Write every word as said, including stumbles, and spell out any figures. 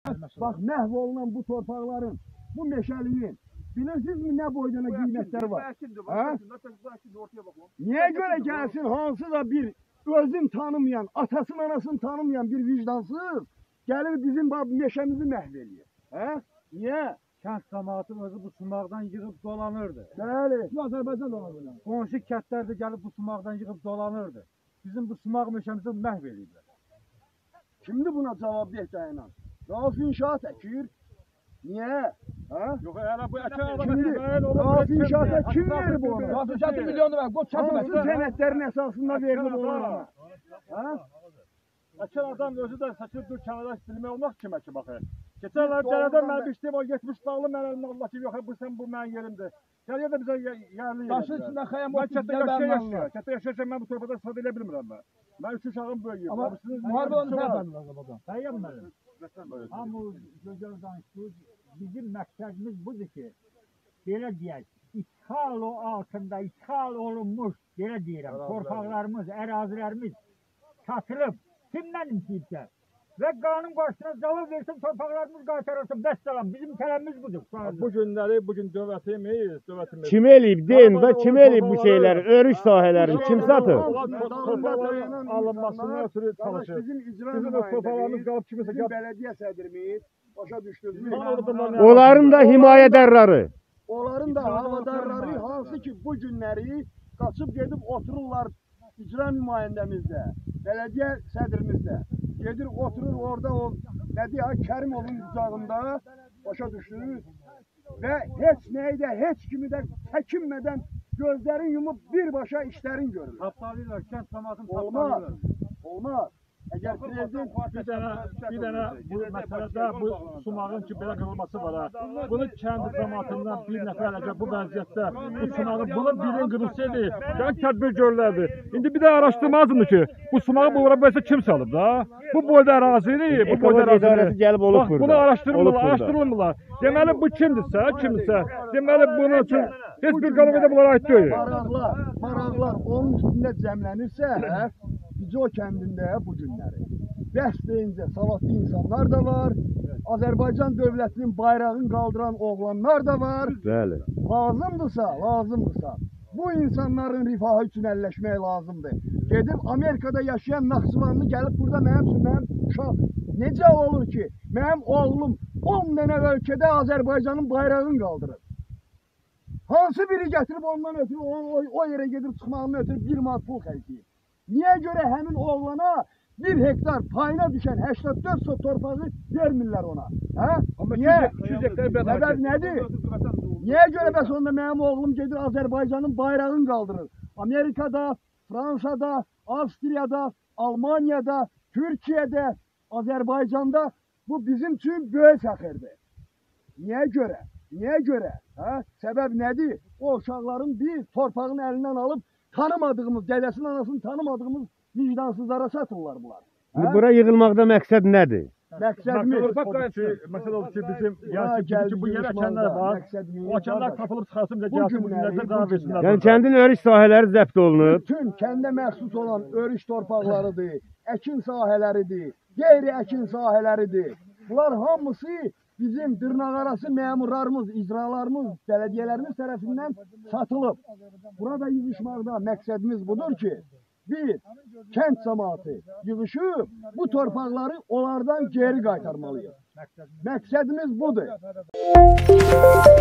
Bak məhv olunan bu torpaqların, bu meşəliyin bilirsinizmi nə boyuna qiymətləri var? Ha? Niyə görə gəlsin hansısa bir özün tanımayan, atasını anasını tanımayan bir vicdansız gəlir bizim meşəmizi məhv edir. Ha? Niyə? Kənd cəmaatı özü bu sumaqdan yığıb dolanırdı. Bəli. Bu Azərbaycan dolanırdı. Qonşu kəndlər də gəlib bu sumaqdan yığıb dolanırdı. Bizim bu sumaq meşəmizi məhv edirlər. Şimdi buna cavab ver dayanan. Rauf inşaat əkir. Niyə? Ha? Yox, hələ bu əkən adam Şimdi Rauf inşaata kim verir bu ona? Rauf inşaatı milyonu ver, qoç çatı Hansı sənədlərin əsasında verilib onlara? Ha? Əkən adam özü də saçır dur kənara bilmək olmaz ki, məki baxır. Keçənlər dərədən mən biçdim, o yetmiş dağlı mən əlimdə Allah ki, yox, bu sən bu mənim yerimdir. Gəliyə də bizə yerli yerdir. Daşın içində xəyəm mən kətdə yaşayırəm. Kətdə yaşayırəm, mən bu torpaqda istifadə edə bilmirəm mən. Mən üç uşağım böyüyüm. Amma müharibə onu səbəblər babadan. Xəyəm mənim. Amma gözəl danışdınız, bizim məqsədimiz budur ki, belə deyək, işğal altında işğal olunmuş, belə deyirəm, torpaqlarımız, ərazilərimiz satılıb, kimdən imtiyibsə və qanun qarşısına cavab versin, torpaqlarımız qaytarılsın, bəssalam, bizim tələbimiz budur. Bu günləri, bugün dövlətimiz, dövlətimiz. Kim eləyib, deyin və kim eləyib bu şeyləri, örüş sahələrini, kim satır? Torpaqların alınmasını ötürü çalışır. Bizim icra Bizim torpaqlarımız qalıb kimisə bizim bələdiyyə sədrimiz, başa düşdünüz. Onların da himayədarları. Onların da havadarları hansı ki bu günləri qaçıb gedib otururlar icra nümayəndəmizdə, bələdiyyə sədrimizdə. Gedir oturur orada o nədir ha Kərimovun qucağında, başa düşdünüz. Və heç nəyi də, heç kimi də çəkinmədən gözlərin yumub birbaşa işlərin görür. Tapdalıylar, kənd cəmaatını Olmaz, tapdalıylar. olmaz. Əgər prezident Bir dənə, bir dənə bu məsələdə bu sumağın ki belə qırılması var ha. Bunu kəndi cəmaatından bir nəfər əgər bu vəziyyətdə bu sumağı, bunun birin qırılsaydı, yəni tədbir görülərdi. İndi bir də araşdırmazdı ki, bu sumağı bu vurabilirsə kim salıb da? Bu boyda ərazidir, bu boyda ərazidir. Gəlib olub Bax, bunu araşdırmırlar, araşdırılmırlar. Deməli bu kimdirsə, kimdirsə, deməli bunun üçün heç bir qanun edə bunlara aid deyil. Maraqlar, maraqlar onun üstündə cəmlənirsə, Bico kəndində bu günləri bəhs deyincə savadlı insanlar da var, Azərbaycan dövlətinin bayrağını qaldıran oğlanlar da var. Bəli. Lazımdırsa, lazımdırsa bu insanların rifahı üçün əlləşmək lazımdır. Gedib Amerikada yaşayan Naxçıvanlı gəlib burada mənim üçün, mənim uşaq necə olur ki, mənim oğlum on dənə ölkədə Azərbaycanın bayrağını qaldırır. Hansı biri gətirib ondan ötürü, o, o, o yerə gedib çıxmağını ötürü bir manat pul xərcləyir. Niyə görə həmin oğlana bir hektar payına düşən səksən dörd sot torpağı vermirlər ona? Hə? Niyə? Səbəb nədir? Niyə görə bəs onda mənim oğlum gedir Azərbaycanın bayrağını qaldırır? Amerikada, Fransada, Avstriyada, Almaniyada, Türkiyədə, Azərbaycanda bu bizim üçün böyük fəxirdir. Niyə görə? Niyə görə? Hə? Səbəb nədir? O uşaqların bir torpağını əlindən alıb tanımadığımız, dədəsinin anasını tanımadığımız vicdansızlara satırlar bunlar. Bura yığılmaqda məqsəd nədir? Məqsədimiz məsələ olur ki, bizim yəni ki, bu yerə əkənlər var. O əkənlər tapılıb çıxarsın da gəlsin bu günlərdə cavab versinlər. Yəni kəndin örüş sahələri zəbt olunub. Bütün kəndə məxsus olan örüş torpaqlarıdır, əkin sahələridir, qeyri-əkin sahələridir. Bunlar hamısı bizim dırnaqarası məmurlarımız, icralarımız, bələdiyyələrimiz tərəfindən satılıb. Burada yığışmaqda məqsədimiz budur ki, bir, kənd cəmaatı yığışıb bu torpaqları onlardan geri qaytarmalıyıq. Məqsədimiz budur.